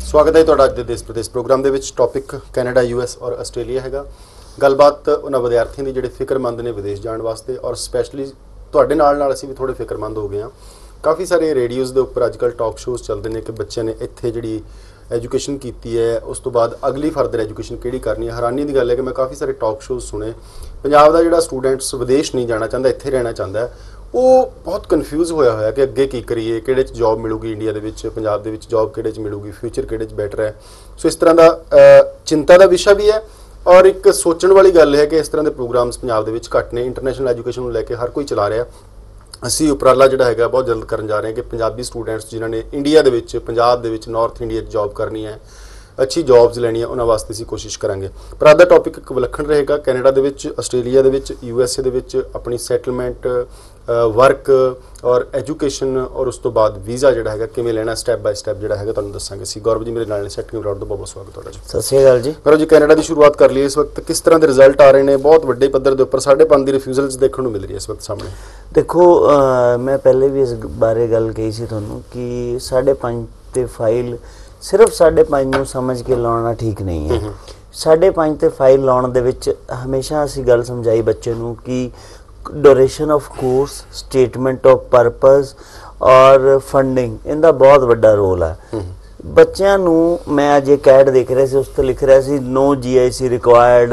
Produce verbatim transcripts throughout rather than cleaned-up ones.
स्वागत है तुहाडा अज दे देश प्रदेश प्रोग्राम दे विच। टॉपिक कैनेडा यूएस और आस्ट्रेलिया हैगा। गलबात उन्हां विद्यार्थियों की जिहड़े फिक्रमंद ने विदेश जाण वास्ते, और स्पैशली तुहाडे नाल नाल असीं भी थोड़े फिक्रमंद हो गए हैं। काफ़ी सारे रेडियोज़ के उपर अजकल टॉक शोज़ चलते हैं कि बच्चे ने इत्थे जिहड़ी एजुकेशन की है, उस तो बाद अगली फर्दर एजुकेशन किहड़ी करनी है। हैरानी की गल है कि मैं काफ़ी सारे टॉक शोज़ सुने। पंजाब का जिहड़ा स्टूडेंट्स विदेश नहीं जाना चाहता, इत्थे रहना चाहता है, वो बहुत कन्फ्यूज़ होया होया कि अगे की करिए, किहड़े च जॉब मिलूगी इंडिया दे विच, पंजाब दे विच जॉब किहड़े च मिलूगी, फ्यूचर किहड़े च बैटर है। सो इस तरह का चिंता का विषय भी है, और एक सोचण वाली गल है कि इस तरह के प्रोग्राम्स पंजाब दे विच घट ने। इंटरनेशनल एजुकेशन को लैके हर कोई चला रहा। असी उपराला जिहड़ा हैगा बहुत जल्द करन जा रहे हैं कि पंजाबी स्टूडेंट्स जिन्होंने इंडिया दे विच, पंजाब दे विच, नॉर्थ इंडिया जॉब करनी है, अच्छी जॉब्स लैनी है, उन्होंने वास्ते असीं कोशिश करांगे। पर अज दा टॉपिक एक विलखण रहेगा। कैनेडा दे विच, आस्ट्रेलिया दे विच, यूएसए दे विच अपनी सैटलमेंट, वर्क और एजुकेशन, और उस तो बाद वीज़ा जिहड़ा हैगा किवें लेना, स्टैप बाय स्टैप जिहड़ा हैगा तुहानूं दस्सांगे। असीं गौरव जी मेरे नाल ने सैटिंग ब्रॉड तो बहुत बहुत स्वागत तुहाडा जी। सत श्री अकाल जी। गौरव जी, कैनेडा की शुरुआत कर ली। इस वक्त किस तरह के रिजल्ट आ रहे हैं? बहुत वड्डे पद्धर के उपर साढ़े पांच की रिफ्यूजल्स देखने को मिल रही है इस वक्त सामने। देखो आ, मैं पहले भी इस बारे गल कही सी तुहानूं कि साढ़े पांच ते फाइल सिर्फ साढ़े पांच नूं समझ के लाना ठीक नहीं है। साढ़े पांच ते फाइल लाउण दे विच हमेशा असीं गल समझाई बच्चे नूं कि duration of course, statement of purpose और फंडिंग, इनका बहुत वड्डा रोल है। बच्चों नूं मैं अज एक ऐड देख रहा सी, उस तो लिख रहा सी no G I C required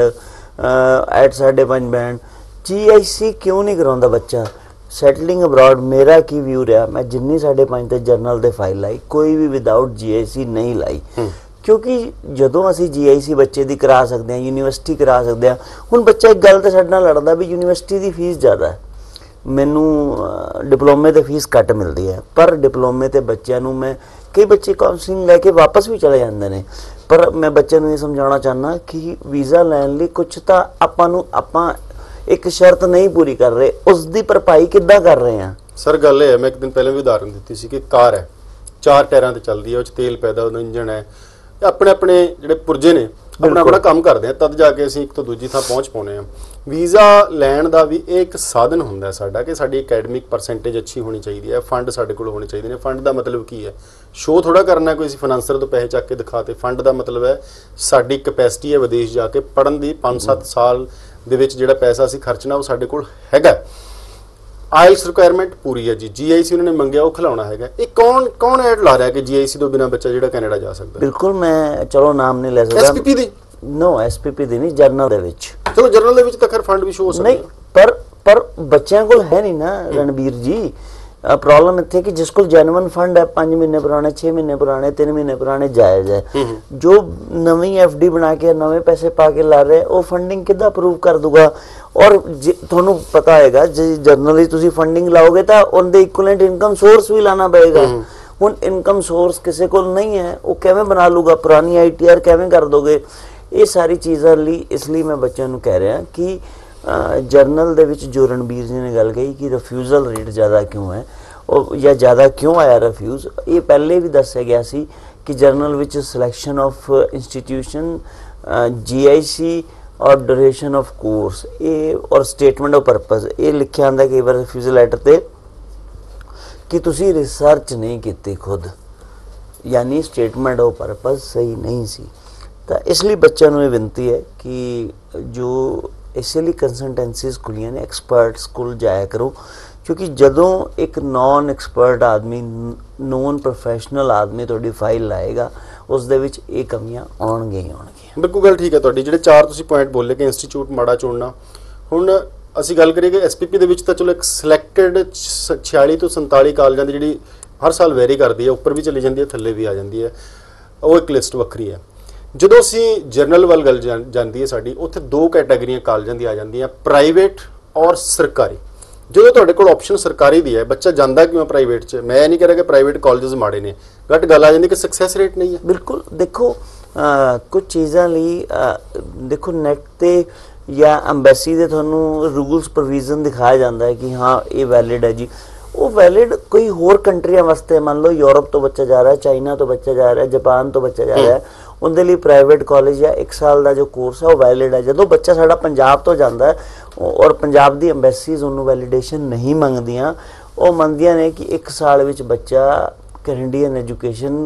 at साढ़े पांच बैंड। जी आई सी क्यों नहीं कराउंदा बच्चा? सैटलिंग अब्रॉड मेरा की व्यू रहा, मैं जिन्नी साढ़े पांच ते जर्नल दे फाइल लाई, कोई भी विदाउट जी आई सी नहीं लाई, क्योंकि जदों असीं जी आई सी बच्चे की करा सकते हैं, यूनीवर्सिटी करा सकते हैं। हुण बच्चा एक गल तो साडे नाल लड़दा भी यूनीवर्सिटी की फीस ज़्यादा है, मैनू डिप्लोमे ते फीस घट मिलती है, पर डिप्लोमे ते बच्चों नूं मैं कई बच्चे काउंसलिंग लैके वापस भी चले जाते हैं। पर मैं बच्चों नूं ये समझाना चाहना कि वीज़ा लैण लई कुछ तो आपां नूं आपां एक शर्त नहीं पूरी कर रहे, उसकी भरपाई किद्दां कर रहे हैं? सर गल है, मैं एक दिन पहले भी उदाहरण दी थी कि कार है, चार टायरों से चलती है, उस तेल पैदा, उहदा इंजन है, अपने अपने जिहड़े पुरजे ने अपना अपना काम करते हैं, तद जाके असीं एक तो दूजी थां पहुँच पाउने हैं। वीज़ा लैण दा भी एक साधन हुंदा है साडा कि साडी अकैडमिक परसेंटेज अच्छी होनी चाहिए है, फंड साडे कोल होने चाहिए ने। फंड का मतलब की है? शो थोड़ा करना कोई असीं फाइनैंसर तो पैसे चक के दिखाते। फंड का मतलब है साडी कैपेसिटी है विदेश जाके पढ़न की, पाँच सत्त साल दे विच जिहड़ा पैसा असीं खर्चना वो साडे कोल हैगा। आइल्स रिक्वायरमेंट पूरी है जी, जी आई सी उन्होंने मंगया वो खिलाउणा हैगा। ये कौन कौन ऐड ला रहा है कि जी आई सी तो बिना बच्चा जिहड़ा कैनेडा जा सकता? बिल्कुल, मैं चलो नाम नहीं ले सकता। एस पी पी दी नो, एस पी पी दी नहीं, जर्नल दे विच। चलो जर्नल दे विच तां खैर फंड भी शो हो सकदा नहीं, पर पर बच्चों को है नहीं ना रणबीर जी। प्रॉब्लम इत्थे कि जिस को जैनुअन फंड है, पाँच महीने पुराने, छे महीने पुराने, तीन महीने पुराने, जायज़ है। जो नवी एफ डी बना के नवे पैसे पा के ला रहे, वो फंडिंग किद्दां अप्रूव कर दूगा? और तुहानूं पता हैगा जे जर्नली तुसीं फंडिंग लाओगे तो उनके इक्वलेंट इनकम सोर्स भी लाना पएगा। हुण इनकम सोर्स किसी को नहीं है, वो किवें बना लूगा? पुरानी आई टी आर किवें कर दोगे? ये सारी चीज़ों लिए इसलिए मैं बच्चों को कह रहा कि जर्नल दे विच जो रणबीर जी ने गल कही कि रिफ्यूजल रेट ज़्यादा क्यों है, और या ज़्यादा क्यों आया रिफ्यूज़, ये पहले भी दस्सिया गया सी कि जर्नल विच selection of institution, G I C और ड्यूरेशन ऑफ कोर्स, ये और स्टेटमेंट ऑफ परपज़, ये लिखा आंदा कई बार रिफ्यूजल लैटर ते कि तुसी रिसर्च नहीं की खुद, यानी स्टेटमेंट ऑफ परपज़ सही नहीं सी। तो इसलिए बच्चों को विनती है कि जो इसलिए कंसल्टेंसीज खुलियां ने, एक्सपर्ट्स को जाया करो, क्योंकि जदों एक नॉन एक्सपर्ट आदमी, नॉन प्रोफैशनल आदमी तुहाडी फाइल लाएगा, उस दे विच ये कमियां आउणगीਆਂ ही आउणगीਆਂ। बिल्कुल गल ठीक है तुहाडी। जिहड़े चार तुसीं पॉइंट बोले कि इंस्टीट्यूट माड़ा चुनना, हुण असीं गल करिए कि एस पी पी दे विच तां चलो एक सिलैक्टेड छियाली तो संताली कालजां दी जिहड़ी हर साल वेरी करदी है, उपर भी चली जाती है, थल्ले भी आ जाती है, वो एक लिस्ट वक्री है। ਜਦੋਂ ਅਸੀਂ ਜਰਨਲ ਵੱਲ ਗੱਲ ਜਾਂਦੀ ਹੈ ਸਾਡੀ, ਉੱਥੇ ਦੋ ਕੈਟਾਗਰੀਆਂ ਕਾਲਜਾਂ ਦੀ ਆ ਜਾਂਦੀਆਂ, ਪ੍ਰਾਈਵੇਟ ਔਰ ਸਰਕਾਰੀ। ਜਦੋਂ ਤੁਹਾਡੇ ਕੋਲ ਆਪਸ਼ਨ ਸਰਕਾਰੀ ਦੀ ਹੈ, ਬੱਚਾ ਜਾਂਦਾ ਕਿਉਂ ਪ੍ਰਾਈਵੇਟ 'ਚ? ਮੈਂ ਨਹੀਂ ਕਹਿ ਰਿਹਾ ਕਿ ਪ੍ਰਾਈਵੇਟ ਕਾਲਜਸ ਮਾੜੇ ਨੇ, ਬਟ ਗੱਲ ਆ ਜਾਂਦੀ ਕਿ ਸਕਸੈਸ ਰੇਟ नहीं है। बिल्कुल, देखो आ, कुछ चीज़ों लिए देखो नैट ते या अंबैसी दे तुहानूं रूल्स प्रोविजन दिखाया जाता है कि हाँ ये वैलिड है जी, वो वैलिड कोई होर कंट्रियां वास्ते, मान लो यूरोप तो बच्चा जा रहा है, चाइना तो बच्चा जा रहा है, जापान तो बच्चा जा रहा है, उनके लिए प्राइवेट कॉलेज या एक साल का जो कोर्स है वो वैलिड है। जो बच्चा साडा पंजाब तो जाता है और पंजाब की अंबैसीज उन्होंने वैलिडेशन नहीं मंगदियाँ, वो मंगदियाँ ने कि एक साल विच बच्चा कैनेडियन एजुकेशन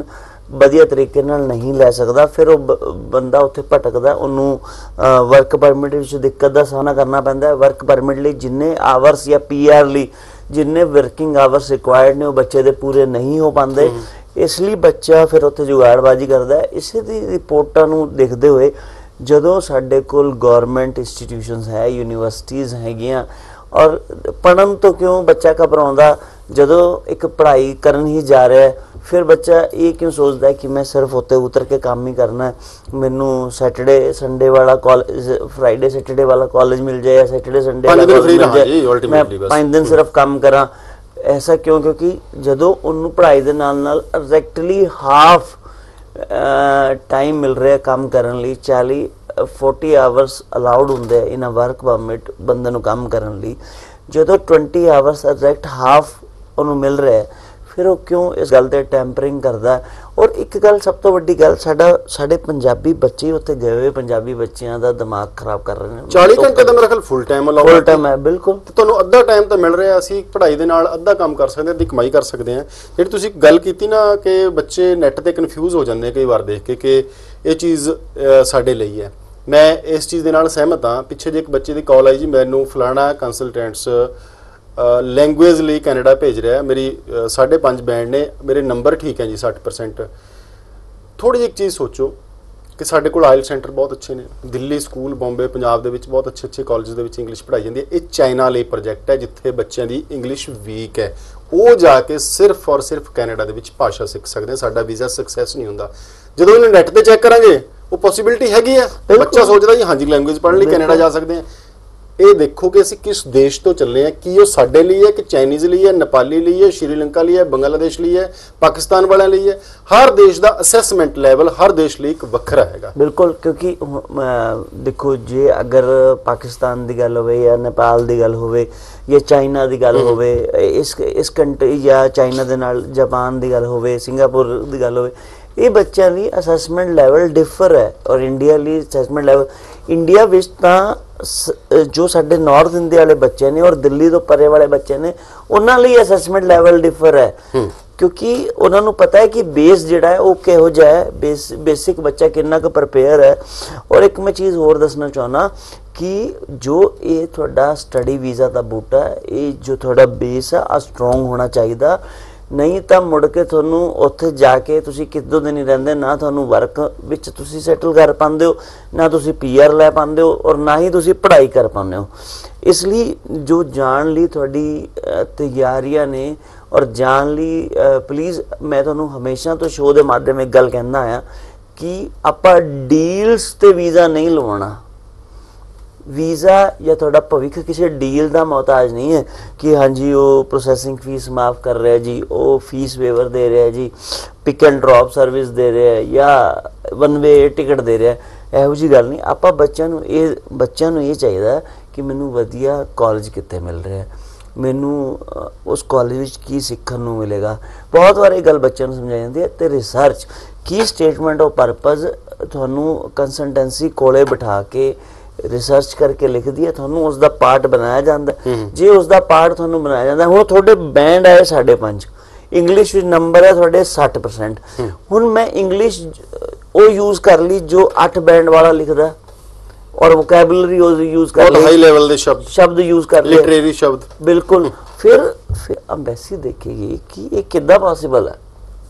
ਵਧੀਆ ਤਰੀਕੇ ਨਾਲ ਨਹੀਂ ਲੈ ਸਕਦਾ, ਫਿਰ ਉਹ ਬੰਦਾ ਉੱਥੇ ਭਟਕਦਾ, ਉਹਨੂੰ ਵਰਕ ਪਰਮਿਟ ਵਿੱਚ ਦਿੱਕਤ ਦਾ ਸਾਹਮਣਾ ਕਰਨਾ ਪੈਂਦਾ। ਵਰਕ ਪਰਮਿਟ ਲਈ ਜਿੰਨੇ ਆਵਰਸ ਜਾਂ ਪੀ ਆਰ ਲਈ ਜਿੰਨੇ ਵਰਕਿੰਗ ਆਵਰਸ ਰਿਕੁਆਇਰਡ ਨੇ ਉਹ ਬੱਚੇ ਦੇ ਪੂਰੇ ਨਹੀਂ ਹੋ ਪਾਉਂਦੇ, ਇਸ ਲਈ ਬੱਚਾ ਫਿਰ ਉੱਥੇ ਜੁਗਾੜਬਾਜ਼ੀ ਕਰਦਾ। ਇਸੇ ਦੀ ਰਿਪੋਰਟਾਂ ਨੂੰ ਦੇਖਦੇ ਹੋਏ ਜਦੋਂ ਸਾਡੇ ਕੋਲ ਗਵਰਨਮੈਂਟ ਇੰਸਟੀਟਿਊਸ਼ਨਸ ਹੈ, ਯੂਨੀਵਰਸਿਟੀਜ਼ ਹੈਗੀਆਂ, ਔਰ ਪੜ੍ਹਨ ਤੋਂ ਕਿਉਂ ਬੱਚਾ ਘਬਰਾਉਂਦਾ, ਜਦੋਂ ਇੱਕ ਪੜ੍ਹਾਈ ਕਰਨ ਹੀ ਜਾ ਰਿਹਾ ਹੈ ਫਿਰ ਬੱਚਾ ਇਹ ਕਿਉਂ ਸੋਚਦਾ ਹੈ ਕਿ ਮੈਂ ਸਿਰਫ ਉੱਤੇ ਉਤਰ ਕੇ ਕੰਮ ਹੀ ਕਰਨਾ ਹੈ, ਮੈਨੂੰ ਸੈਟਰਡੇ ਸੰਡੇ ਵਾਲਾ ਕਾਲਜ, ਫਰਾਈਡੇ ਸੈਟਰਡੇ ਵਾਲਾ ਕਾਲਜ ਮਿਲ ਜਾਏ ਜਾਂ ਸੈਟਰਡੇ ਸੰਡੇ ਵਾਲਾ ਕਾਲਜ ਮਿਲ ਜਾਏ, ਮੈਂ ਪੰਜ ਦਿਨ ਸਿਰਫ ਕੰਮ ਕਰਾਂ। ਐਸਾ ਕਿਉਂ? ਕਿਉਂਕਿ ਜਦੋਂ ਉਹਨੂੰ ਪੜ੍ਹਾਈ ਦੇ ਨਾਲ ਨਾਲ ਐਗਜ਼ੈਕਟਲੀ ਹਾਫ ਟਾਈਮ ਮਿਲ ਰਿਹਾ ਕੰਮ ਕਰਨ ਲਈ, ਚਾਲੀ ਚਾਲੀ ਆਵਰਸ ਅਲਾਉਡ ਹੁੰਦੇ ਇਨ ਅ ਵਰਕ ਪਰਮਿਟ ਬੰਦੇ ਨੂੰ ਕੰਮ ਕਰਨ ਲਈ, ਜਦੋਂ ਵੀਹ ਆਵਰਸ ਐਗਜ਼ੈਕਟ ਹਾਫ ਉਹਨੂੰ ਮਿਲ ਰਿਹਾ, ਫਿਰ ਉਹ ਕਿਉਂ ਇਸ ਗੱਲ ਤੇ ਟੈਂਪਰਿੰਗ ਕਰਦਾ? ਔਰ ਇੱਕ ਗੱਲ ਸਭ ਤੋਂ ਵੱਡੀ ਗੱਲ, ਸਾਡਾ ਸਾਡੇ ਪੰਜਾਬੀ ਬੱਚੇ ਉੱਥੇ ਗਏ ਹੋਏ ਪੰਜਾਬੀ ਬੱਚਿਆਂ ਦਾ ਦਿਮਾਗ ਖਰਾਬ ਕਰ ਰਹੇ ਨੇ। ਚਾਲੀ ਘੰਟੇ ਦਾ ਮੇਰਾ ਖਿਆਲ full time allowed full time ਹੈ, ਬਿਲਕੁਲ। ਤੁਹਾਨੂੰ ਅੱਧਾ ਟਾਈਮ ਤਾਂ ਮਿਲ ਰਿਹਾ, ਅਸੀਂ ਪੜ੍ਹਾਈ ਦੇ ਨਾਲ ਅੱਧਾ ਕੰਮ ਕਰ ਸਕਦੇ ਹਾਂ, ਅੱਧੀ ਕਮਾਈ ਕਰ ਸਕਦੇ ਹਾਂ। ਜਿਹੜੀ ਤੁਸੀਂ ਗੱਲ ਕੀਤੀ ਨਾ ਕਿ ਬੱਚੇ ਨੈੱਟ ਤੇ ਕਨਫਿਊਜ਼ ਹੋ ਜਾਂਦੇ ਕਈ ਵਾਰ ਦੇਖ ਕੇ ਕਿ ਇਹ ਚੀਜ਼ ਸਾਡੇ ਲਈ ਹੈ, ਮੈਂ ਇਸ ਚੀਜ਼ ਦੇ ਨਾਲ ਸਹਿਮਤ ਹਾਂ। ਪਿੱਛੇ ਜੇ ਇੱਕ ਬੱਚੇ ਦੀ ਕਾਲ ਆਈ ਜੀ, ਮੈਨੂੰ ਫਲਾਣਾ ਕੰਸਲਟੈਂਟਸ ਲੈਂਗੁਏਜ ਲਈ ਕੈਨੇਡਾ ਭੇਜ ਰਿਹਾ, ਮੇਰੀ ਸਾਢੇ ਪੰਜ ਬੈਂਡ ਨੇ, ਮੇਰੇ ਨੰਬਰ ਠੀਕ ਹੈ ਜੀ ਸੱਠ ਪਰਸੈਂਟ। ਥੋੜ੍ਹੀ ਜਿਹੀ ਇੱਕ ਚੀਜ਼ ਸੋਚੋ ਕਿ ਸਾਡੇ ਕੋਲ ਆਇਲ ਸੈਂਟਰ ਬਹੁਤ ਅੱਛੇ ਨੇ, ਦਿੱਲੀ ਸਕੂਲ, ਬੰਬੇ, ਪੰਜਾਬ ਦੇ ਵਿੱਚ ਬਹੁਤ ਅੱਛੇ ਅੱਛੇ ਕਾਲਜ ਦੇ ਵਿੱਚ ਇੰਗਲਿਸ਼ ਪੜ੍ਹਾਈ ਜਾਂਦੀ ਹੈ। ਇਹ ਚਾਈਨਾ ਲਈ ਪ੍ਰੋਜੈਕਟ ਹੈ ਜਿੱਥੇ ਬੱਚਿਆਂ ਦੀ ਇੰਗਲਿਸ਼ ਵੀਕ ਹੈ, ਉਹ ਜਾ ਕੇ ਸਿਰਫ ਔਰ ਸਿਰਫ ਕੈਨੇਡਾ ਦੇ ਵਿੱਚ ਭਾਸ਼ਾ ਸਿੱਖ ਸਕਦੇ। ਸਾਡਾ ਵੀਜ਼ਾ ਸਕਸੈਸ ਨਹੀਂ ਹੁੰਦਾ। ਜਦੋਂ ਇਹਨੂੰ ਨੈੱਟ ਤੇ ਚੈੱਕ ਕਰਾਂਗੇ ਉਹ ਪੋਸੀਬਿਲਿਟੀ ਹੈਗੀ ਹੈ, ਬੱਚਾ ਸੋਚਦਾ ਜੀ ਹਾਂਜੀ ਲੈਂਗੁਏਜ ਪੜ੍ਹਨ ਲਈ ਕੈਨੇਡਾ ਜਾ ਸਕਦੇ ਹਾਂ। ਇਹ ਦੇਖੋ ਕਿ ਅਸੀਂ ਕਿਸ ਦੇਸ਼ ਤੋਂ ਚੱਲੇ ਹਾਂ, ਕੀ ਉਹ ਸਾਡੇ ਲਈ ਹੈ ਕਿ ਚਾਈਨੀਜ਼ ਲਈ ਹੈ, ਨੇਪਾਲੀ ਲਈ ਹੈ, ਸ਼੍ਰੀਲੰਕਾ ਲਈ ਹੈ, ਬੰਗਲਾਦੇਸ਼ ਲਈ ਹੈ, ਪਾਕਿਸਤਾਨ ਵਾਲਿਆਂ ਲਈ ਹੈ। ਹਰ ਦੇਸ਼ ਦਾ ਅਸੈਸਮੈਂਟ ਲੈਵਲ ਹਰ ਦੇਸ਼ ਲਈ ਇੱਕ ਵੱਖਰਾ ਹੈਗਾ। ਬਿਲਕੁਲ, ਕਿਉਂਕਿ ਦੇਖੋ ਜੇ ਅਗਰ ਪਾਕਿਸਤਾਨ ਦੀ ਗੱਲ ਹੋਵੇ ਜਾਂ ਨੇਪਾਲ ਦੀ ਗੱਲ ਹੋਵੇ ਜਾਂ ਚਾਈਨਾ ਦੀ ਗੱਲ ਹੋਵੇ, ਇਸ ਇਸ ਕੰਟਰੀ ਜਾਂ ਚਾਈਨਾ ਦੇ ਨਾਲ ਜਾਪਾਨ ਦੀ ਗੱਲ ਹੋਵੇ, ਸਿੰਗਾਪੁਰ ਦੀ ਗੱਲ ਹੋਵੇ, ਇਹ ਬੱਚਿਆਂ ਲਈ ਅਸੈਸਮੈਂਟ ਲੈਵਲ ਡਿਫਰ ਹੈ। ਔਰ ਇੰਡੀਆ ਲਈ ਅਸੈਸਮੈਂਟ ਲੈਵਲ, ਇੰਡੀਆ ਵਿੱਚ ਤਾਂ ਜੋ ਸਾਡੇ ਨਾਰਥ ਇੰਡੀਆ ਵਾਲੇ ਬੱਚੇ ਨੇ ਔਰ ਦਿੱਲੀ ਤੋਂ ਪਰੇ ਵਾਲੇ ਬੱਚੇ ਨੇ, ਉਹਨਾਂ ਲਈ ਅਸੈਸਮੈਂਟ ਲੈਵਲ ਡਿਫਰ ਹੈ, ਕਿਉਂਕਿ ਉਹਨਾਂ ਨੂੰ ਪਤਾ ਹੈ ਕਿ ਬੇਸ ਜਿਹੜਾ ਹੈ ਉਹ ਕਿਹੋ ਜਿਹਾ ਹੈ, ਬੇਸ ਬੇਸਿਕ ਬੱਚਾ ਕਿੰਨਾ ਕੁ ਪ੍ਰਪੇਅਰ ਹੈ। ਔਰ ਇੱਕ ਮੈਂ ਚੀਜ਼ ਹੋਰ ਦੱਸਣਾ ਚਾਹੁੰਦਾ ਕਿ ਜੋ ਇਹ ਤੁਹਾਡਾ ਸਟੱਡੀ ਵੀਜ਼ਾ ਦਾ ਬੂਟਾ, ਇਹ ਜੋ ਤੁਹਾਡਾ ਬੇਸ ਆ ਆ ਸਟਰੋਂਗ ਹੋਣਾ ਚਾਹੀਦਾ, ਨਹੀਂ ਤਾਂ ਮੁੜ ਕੇ ਤੁਹਾਨੂੰ ਉੱਥੇ ਜਾ ਕੇ ਤੁਸੀਂ ਕਿਦੋਂ ਦਿਨ ਹੀ ਰਹਿੰਦੇ, ਨਾ ਤੁਹਾਨੂੰ ਵਰਕ ਵਿੱਚ ਤੁਸੀਂ ਸੈਟਲ ਕਰ ਪਾਉਂਦੇ ਹੋ, ਨਾ ਤੁਸੀਂ ਪੀ ਆਰ ਲੈ ਪਾਉਂਦੇ ਹੋ, ਔਰ ਨਾ ਹੀ ਤੁਸੀਂ ਪੜ੍ਹਾਈ ਕਰ ਪਾਉਂਦੇ ਹੋ। ਇਸ ਲਈ ਜੋ ਜਾਣ ਲਈ ਤੁਹਾਡੀ ਤਿਆਰੀਆਂ ਨੇ ਔਰ ਜਾਣ ਲਈ ਪਲੀਜ਼ ਮੈਂ ਤੁਹਾਨੂੰ ਹਮੇਸ਼ਾ ਤੋਂ ਸ਼ੋਅ ਦੇ ਮਾਧਿਅਮ ਇੱਕ ਗੱਲ ਕਹਿੰਦਾ ਆ ਕਿ ਆਪਾਂ ਡੀਲਸ ਤੇ ਵੀਜ਼ਾ ਨਹੀਂ ਲਵਾਉਣਾ। ਵੀਜ਼ਾ ਜਾਂ ਤੁਹਾਡਾ ਭਵਿੱਖ ਕਿਸੇ ਡੀਲ ਦਾ ਮੁਹਤਾਜ ਨਹੀਂ ਹੈ ਕਿ ਹਾਂਜੀ ਉਹ ਪ੍ਰੋਸੈਸਿੰਗ ਫੀਸ ਮਾਫ ਕਰ ਰਿਹਾ ਜੀ, ਉਹ ਫੀਸ ਵੇਵਰ ਦੇ ਰਿਹਾ ਜੀ, ਪਿਕ ਐਂਡ ਡ੍ਰੌਪ ਸਰਵਿਸ ਦੇ ਰਿਹਾ ਜਾਂ ਵਨ ਵੇ ਟਿਕਟ ਦੇ ਰਿਹਾ, ਇਹੋ ਜਿਹੀ ਗੱਲ ਨਹੀਂ। ਆਪਾਂ ਬੱਚਿਆਂ ਨੂੰ ਇਹ ਬੱਚਿਆਂ ਨੂੰ ਇਹ ਚਾਹੀਦਾ ਕਿ ਮੈਨੂੰ ਵਧੀਆ ਕਾਲਜ ਕਿੱਥੇ ਮਿਲ ਰਿਹਾ, ਮੈਨੂੰ ਉਸ ਕਾਲਜ ਵਿੱਚ ਕੀ ਸਿੱਖਣ ਨੂੰ ਮਿਲੇਗਾ। ਬਹੁਤ ਵਾਰ ਇਹ ਗੱਲ ਬੱਚਿਆਂ ਨੂੰ ਸਮਝਾਈ ਜਾਂਦੀ ਹੈ। ਤੇ ਰਿਸਰਚ ਕੀ ਸਟੇਟਮੈਂਟ ਆਫ ਪਰਪਸ ਤੁਹਾਨੂੰ ਕੰਸਲਟੈਂਸੀ ਕੋਲੇ ਬਿਠਾ ਕੇ ਰਿਸਰਚ ਕਰਕੇ ਲਿਖਦੀ ਹੈ, ਤੁਹਾਨੂੰ ਉਸ ਦਾ ਪਾਰਟ ਬਣਾਇਆ ਜਾਂਦਾ। ਜੇ ਉਸ ਦਾ ਪਾਰਟ ਤੁਹਾਨੂੰ ਬਣਾਇਆ ਜਾਂਦਾ, ਹੁਣ ਤੁਹਾਡੇ ਬੈਂਡ ਆਏ ਸਾਢੇ ਪੰਜ, ਇੰਗਲਿਸ਼ ਵਿੱਚ ਨੰਬਰ ਹੈ ਤੁਹਾਡੇ ਸੱਠ ਪਰਸੈਂਟ, ਹੁਣ ਮੈਂ ਇੰਗਲਿਸ਼ ਉਹ ਯੂਜ਼ ਕਰ ਲਈ ਜੋ ਅੱਠ ਬੈਂਡ ਵਾਲਾ ਲਿਖਦਾ, ਔਰ ਵੋਕੈਬਲਰੀ ਉਹ ਯੂਜ਼ ਕਰ ਲਈ, ਹਾਈ ਲੈਵਲ ਦੇ ਸ਼ਬਦ ਸ਼ਬਦ ਯੂਜ਼ ਕਰ ਲਈ, ਲਿਟਰੇਰੀ ਸ਼ਬਦ, ਬਿਲਕੁਲ। ਫਿਰ ਫਿਰ ਅੰਬੈਸੀ ਦੇਖੇਗੀ ਕਿ ਇਹ ਕਿੱਦਾਂ ਪੋਸੀਬਲ ਹੈ,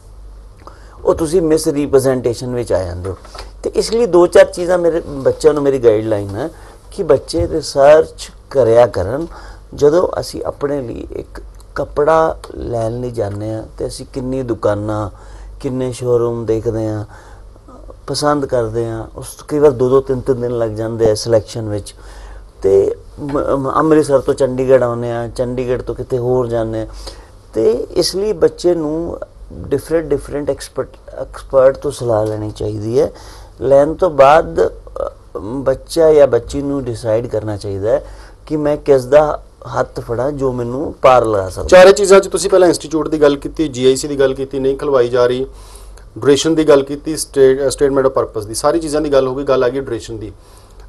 ਉਹ ਤੁਸੀਂ ਮਿਸ ਰੀਪ੍ਰੈਜ਼ੈਂਟੇਸ਼ਨ ਵਿੱਚ ਆ ਜਾਂਦੇ ਹੋ। ਤੇ ਇਸ ਲਈ ਦੋ ਚਾਰ ਚੀਜ਼ਾਂ ਮੇਰੇ ਬੱਚਿਆਂ ਨੂੰ ਮੇਰੀ ਗਾਈਡਲਾਈਨ ਹੈ ਕਿ ਬੱਚੇ ਰਿਸਰਚ ਕਰਿਆ ਕਰਨ। ਜਦੋਂ ਅਸੀਂ ਆਪਣੇ ਲਈ ਇੱਕ ਕੱਪੜਾ ਲੈਣ ਲਈ ਜਾਂਦੇ ਹਾਂ ਤੇ ਅਸੀਂ ਕਿੰਨੀ ਦੁਕਾਨਾਂ, ਕਿੰਨੇ ਸ਼ੋਰੂਮ ਦੇਖਦੇ ਹਾਂ, ਪਸੰਦ ਕਰਦੇ ਹਾਂ, ਉਸ ਕਈ ਵਾਰ ਦੋ ਦੋ ਤਿੰਨ ਤਿੰਨ ਦਿਨ ਲੱਗ ਜਾਂਦੇ ਆ ਸਿਲੈਕਸ਼ਨ ਵਿੱਚ। ਤੇ ਅੰਮ੍ਰਿਤਸਰ ਤੋਂ ਚੰਡੀਗੜ੍ਹ ਆਉਂਦੇ ਹਾਂ, ਚੰਡੀਗੜ੍ਹ ਤੋਂ ਕਿਤੇ ਹੋਰ ਜਾਂਦੇ ਹਾਂ। ਤੇ ਇਸ ਲਈ ਬੱਚੇ ਨੂੰ ਡਿਫਰੈਂਟ ਡਿਫਰੈਂਟ ਐਕਸਪਰਟ ਐਕਸਪਰਟ ਤੋਂ ਸਲਾਹ ਲੈਣੀ ਚਾਹੀਦੀ ਹੈ। ਲੈਣ ਤੋਂ ਬਾਅਦ ਬੱਚਾ ਜਾਂ ਬੱਚੀ ਨੂੰ ਡਿਸਾਈਡ ਕਰਨਾ ਚਾਹੀਦਾ ਹੈ ਕਿ ਮੈਂ ਕਿਸ ਦਾ ਹੱਥ ਫੜਾਂ ਜੋ ਮੈਨੂੰ ਪਾਰ ਲਗਾ ਸਕਦਾ। ਚਾਰੇ ਚੀਜ਼ਾਂ 'ਚ ਤੁਸੀਂ ਪਹਿਲਾਂ ਇੰਸਟੀਚਿਊਟ ਦੀ ਗੱਲ ਕੀਤੀ, ਜੀ ਆਈ ਸੀ ਦੀ ਗੱਲ ਕੀਤੀ, ਨਹੀਂ ਖਲਵਾਈ ਜਾ ਰਹੀ, ਡਿਊਰੇਸ਼ਨ ਦੀ ਗੱਲ ਕੀਤੀ, ਸਟੇਟ ਸਟੇਟਮੈਂਟ ਆਫ ਪਰਪਸ ਦੀ, ਸਾਰੀ ਚੀਜ਼ਾਂ ਦੀ ਗੱਲ ਹੋ ਗਈ। ਗੱਲ ਆ ਗਈ ਡਿਊਰੇਸ਼ਨ ਦੀ।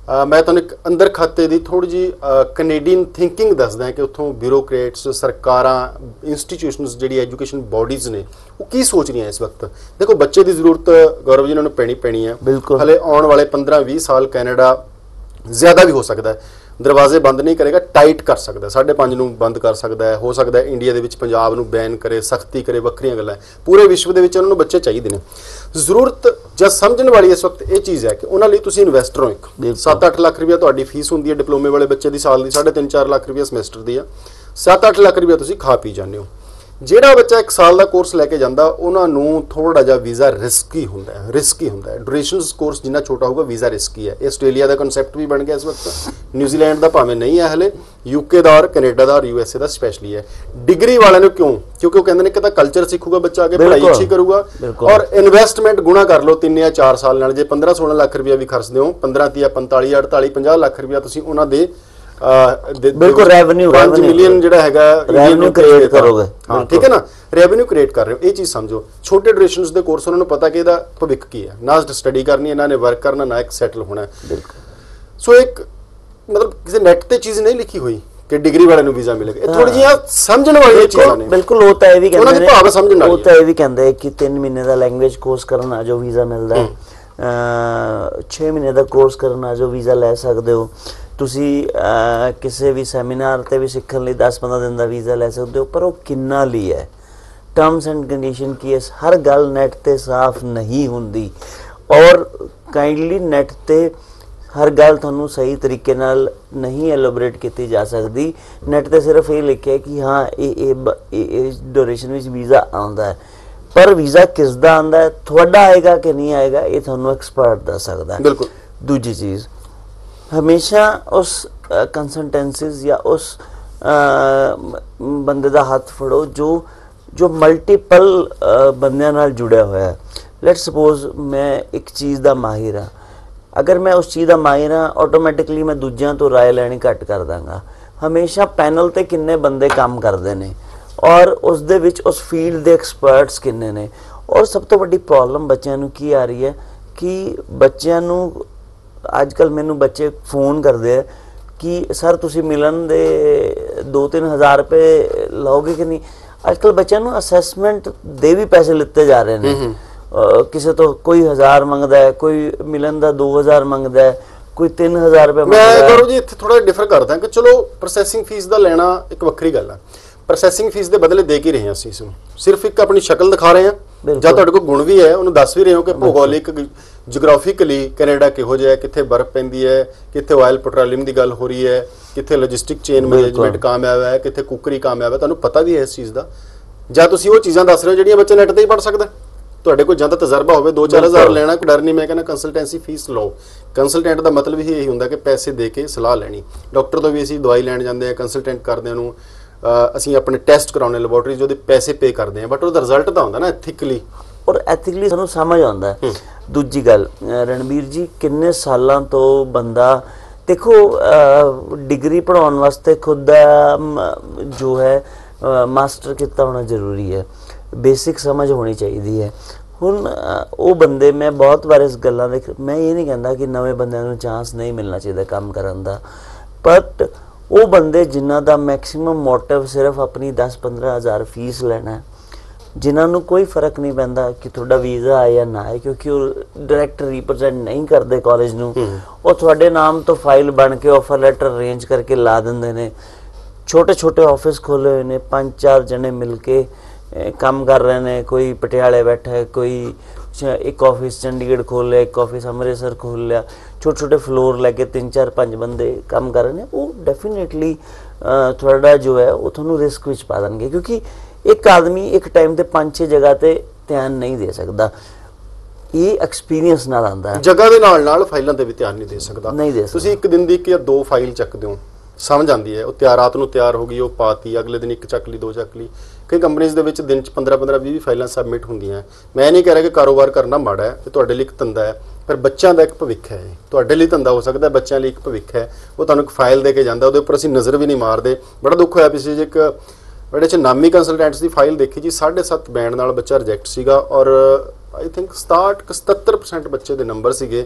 मैं तुहानूं एक अंदर खाते की थोड़ी जी कनेडियन थिंकिंग दसदा कि उत्थों ब्यूरोक्रेट्स सरकारां इंस्टीट्यूशनस जिहड़ी एजुकेशन बॉडीज़ ने वो की सोच रही हैं इस वक्त। देखो बच्चे की जरूरत गौरव जी इन्होंने पैनी पैनी है, बिल्कुल हले आने वाले पंद्रह बीस साल कैनेडा ज़्यादा भी हो सकता है, दरवाजे बंद नहीं करेगा, टाइट कर सकता है, साढ़े पाँच नूं बंद कर सकता है, हो सकता है इंडिया दे विच पंजाब नूं बैन करे, सख्ती करे, वक्रियां गल्लां। पूरे विश्व दे विच उन्हां नूं बच्चे चाहिए ने। जरूरत ਜਾਂ समझण वाली इस वक्त ये चीज़ है कि उन्होंने तुसीं इन्वैस्टर हो। एक सत्त अठ लाख रुपया तुहाडी फीस हुंदी है डिप्लोमे वाले बच्चे की साल की, साढ़े तीन चार लाख रुपया समैसटर की है, सत्त अठ लाख रुपया तुसीं खा पी जाते हो। ਜਿਹੜਾ ਬੱਚਾ एक साल का कोर्स लैके जाता उन्होंने थोड़ा जा वीज़ा रिस्की होंदा है, रिस्की होंदा है। ड्यूरेशन कोर्स जिन्ना छोटा होगा वीज़ा रिस्की है। आस्ट्रेलिया का कंसैप्ट भी बन गया इस वक्त, न्यूजीलैंड का भावें नहीं है हले, यूके का और कनेडा का और यूएसए का स्पैशली है। डिग्री वाले क्यों? क्योंकि वो कहते हैं कि कल्चर सीखूगा बच्चा, आगे पढ़ाई अच्छी करूगा और इन्वेस्टमेंट गुणा कर लो तीन या चार साल नाल। जे पंद्रह सोलह लाख रुपया भी खर्चते हो, पंद्रह तीह पंताली अड़ताली पंजाह लाख रुपया तुसीं उन्हां दे बिल्कुल रेवेन्यू पाँच मिलियन जिहड़ा हैगा रेवेन्यू क्रिएट करोगे। हाँ ठीक है ना, रेवेन्यू क्रिएट कर रहे हो। ये चीज़ समझो, छोटे ड्यूरेशन के कोर्स उन्होंने पता कि इसका भविख की है, ना स्टडी करनी, इन्होंने वर्क करना, ना एक सैटल होना है। सो एक मतलब किसी नैट ते चीज़ नहीं लिखी हुई कि डिग्री वाले नूं वीज़ा मिलेगा, थोड़ी जी समझण वाली चीज़ां ने। बिल्कुल होता है भी कहंदे ने, भाव समझण वाली होता है भी कहंदे कि तीन महीने का लैंग्वेज कोर्स करना जो वीज़ा मिलता है, छे महीने का कोर्स करना जो वीज़ा लै सकते हो ਤੁਸੀਂ ਕਿਸੇ ਵੀ ਸੈਮੀਨਾਰ ਤੇ ਵੀ ਸਿੱਖਣ ਲਈ दस पंद्रह दिन ਦਾ ਵੀਜ਼ਾ ਲੈ ਸਕਦੇ ਹੋ, ਪਰ ਉਹ ਕਿੰਨਾ ਲਈ ਹੈ, ਟਰਮਸ ਐਂਡ ਕੰਡੀਸ਼ਨ ਕੀ ਹੈ, ਹਰ ਗੱਲ ਨੈਟ ਤੇ ਸਾਫ਼ ਨਹੀਂ ਹੁੰਦੀ। ਔਰ ਕਾਈਂਡਲੀ ਨੈਟ ਤੇ ਹਰ ਗੱਲ ਤੁਹਾਨੂੰ ਸਹੀ ਤਰੀਕੇ ਨਾਲ ਨਹੀਂ ਐਲੋਬਰੇਟ ਕੀਤੀ ਜਾ ਸਕਦੀ। ਨੈਟ ਤੇ ਸਿਰਫ ਇਹ ਲਿਖਿਆ ਕਿ ਹਾਂ ਇਹ ਇਹ ਡਿਊਰੇਸ਼ਨ ਵਿੱਚ ਵੀਜ਼ਾ ਆਉਂਦਾ ਹੈ, ਪਰ ਵੀਜ਼ਾ ਕਿਸ ਦਾ ਆਉਂਦਾ ਹੈ, ਤੁਹਾਡਾ ਆਏਗਾ ਕਿ ਨਹੀਂ ਆਏਗਾ, ਇਹ ਤੁਹਾਨੂੰ ਐਕਸਪਰਟ ਦੱਸ ਸਕਦਾ ਹੈ। ਬਿਲਕੁਲ। ਦੂਜੀ ਚੀਜ਼, हमेशा उस कंसल्टेंसीज या उस बंदे का हाथ फड़ो जो जो मल्टीपल बंदियां नाल जुड़िया हुआ है। लेट सपोज मैं एक चीज़ का माहिर हाँ, अगर मैं उस चीज़ का माहिर हाँ ऑटोमैटिकली मैं दूजियां तो राय लैनी घट कर दांगा। हमेशा पैनल ते किन्ने बंदे काम करते हैं और उस दे विच उस फील्ड के एक्सपर्ट्स किन्ने ने। और सब तो वड्डी प्रॉब्लम बच्चों नूं की आ रही है कि बच्चों नूं अजकल मैनू बच्चे फोन करते हैं कि सर तुसी मिलन दे दो तीन हज़ार रुपये लाओगे कि नहीं। अजकल बच्चों को असैसमेंट दे भी पैसे लिते जा रहे हैं, किसी तो कोई हज़ार मंगता है, कोई मिलन का दो हज़ार मंगता है, कोई तीन हज़ार रुपये। मैं करो जी इत्थे थोड़ा डिफर करदा कि चलो प्रोसैसिंग फीस का लेना एक वक्री गल है, प्रोसैसिंग फीस के बदले दे के रहे हैं असीं इसनूं, सिर्फ एक अपनी शक्ल दिखा रहे हैं ਜਾਂ ਤੁਹਾਡੇ ਕੋਲ ਗੁਣ ਵੀ ਹੈ ਉਹਨੂੰ ਦੱਸ ਵੀ ਰਹੇ ਹੋ ਕਿ ਭੂਗੋਲਿਕ ਜਿਓਗ੍ਰਾਫਿਕਲੀ ਕੈਨੇਡਾ ਕਿਹੋ ਜਿਹਾ ਹੈ, ਕਿੱਥੇ ਬਰਫ਼ ਪੈਂਦੀ ਹੈ, ਕਿੱਥੇ ਆਇਲ ਪੈਟਰੋਲੀਅਮ ਦੀ ਗੱਲ ਹੋ ਰਹੀ ਹੈ, ਕਿੱਥੇ ਲੌਜਿਸਟਿਕ ਚੇਨ ਮੈਨੇਜਮੈਂਟ ਕਾਮਯਾਬ ਹੈ, ਕਿੱਥੇ ਕੁਕਰੀ ਕਾਮਯਾਬ ਹੈ, ਤੁਹਾਨੂੰ ਪਤਾ ਵੀ ਹੈ ਇਸ ਚੀਜ਼ ਦਾ। ਜਾਂ ਤੁਸੀਂ ਉਹ ਚੀਜ਼ਾਂ ਦੱਸ ਰਹੇ ਹੋ ਜਿਹੜੀਆਂ ਬੱਚਾ ਨੈਟ ਤੇ ਹੀ ਪੜ੍ਹ ਸਕਦਾ, ਤੁਹਾਡੇ ਕੋਲ ਜਾਂ ਤਾਂ ਤਜਰਬਾ ਹੋਵੇ, ਦੋ ਚਾਰ ਹਜ਼ਾਰ ਲੈਣਾ ਕੋਈ ਡਰ ਨਹੀਂ। ਮੈਂ ਕਹਿੰਦਾ ਕੰਸਲਟੈਂਸੀ ਫੀਸ ਲਓ। ਕੰਸਲਟੈਂਟ ਦਾ ਮਤਲਬ ਹੀ ਇਹੀ ਹੁੰਦਾ ਕਿ ਪੈਸੇ ਦੇ ਕੇ ਸਲਾਹ ਲੈਣੀ। ਡਾਕਟਰ ਤੋਂ ਵੀ ਅਸੀਂ ਦਵਾਈ ਲੈਣ ਜਾਂਦੇ ਹਾਂ, ਕੰਸਲਟੈਂਟ ਕਰਦੇ ਉਹਨੂੰ ਅਸੀਂ ਆਪਣੇ ਟੈਸਟ ਕਰਾਉਣੇ ਲੈਬੋਰਟਰੀ ਜੋ ਉਹਦੇ ਪੈਸੇ ਪੇ ਕਰਦੇ ਹਾਂ, ਬਟ ਉਹਦਾ ਰਿਜ਼ਲਟ ਤਾਂ ਹੁੰਦਾ ਨਾ ਐਥਿਕਲੀ और एथिकली सानू समझ आता है। दूजी गल रणबीर जी, किन्ने सालों तो बंदा देखो डिग्री पढ़ाने वास्ते खुद जो है मास्टर कितना होना जरूरी है, बेसिक समझ होनी चाहिए है। हुण वो बंदे मैं बहुत बार इस गल्लां दे मैं ये नहीं कहता कि नवे बंदे नूं चांस नहीं मिलना चाहिए काम करन दा, बट वो बंदे जिन्हां दा मैक्सिमम मोटिव सिर्फ अपनी दस पंद्रह हज़ार फीस लेना है, जिन्होंने कोई फर्क नहीं पैंदा कि थोड़ा वीज़ा आए या ना आए, क्योंकि वो डायरैक्ट रिप्रजेंट नहीं करते कॉलेज नूं, वो थोड़े नाम तो फाइल बन के ऑफर लैटर अरेंज करके ला देंदे ने। छोटे छोटे ऑफिस खोले हुए ने, पाँच चार जने मिल के काम कर रहे हैं, कोई पटियाले बैठा है, कोई एक ऑफिस चंडीगढ़ खोल लिया, एक ऑफिस अमृतसर खोल लिया, छोटे छोटे फ्लोर लैके तीन चार पाँच बंदे काम कर रहे हैं। वो डेफिनेटली थोड़ा जो है वो थोड़ा रिस्क विच पा देंगे, क्योंकि एक आदमी एक टाइम ते पांच छे जगह ते ध्यान नहीं दे सकता। ये एक्सपीरियंस नाल आंदा है, जगह दे नाल नाल फाइलां ते भी ध्यान नहीं दे सकदा। नहीं दे सकदा। तुसीं एक दिन दी एक या दो फाइल चकदे हो, समझ आती है, वो तैयार रात नूं तैयार हो गई, वो पाती, अगले दिन एक चक ली, दो चक ली। कई कंपनीज़ दे विच दिन च पंद्रह पंद्रह बीस बीस फाइलां सबमिट होंदियां। मैं नहीं कह रहा कि कारोबार करना माड़ा है, ते तुहाडे लई एक धंधा है, पर बच्चों का एक भविख है। तुहाडे लई धंधा हो सकता है, बच्चों लई एक भविख है। वो तुहानूं एक फाइल दे के जांदा, उहदे उपर असीं नज़र भी नहीं मारदे। बड़ा दुख होया पिछले जे एक बड़े च नामी कंसलटेंट्स की फाइल देखी जी, साढ़े सत्त बैंड नाल बच्चा रिजैक्ट सीगा और आई थिंक सताहठ सतहत्तर परसेंट बच्चे के नंबर सीगे।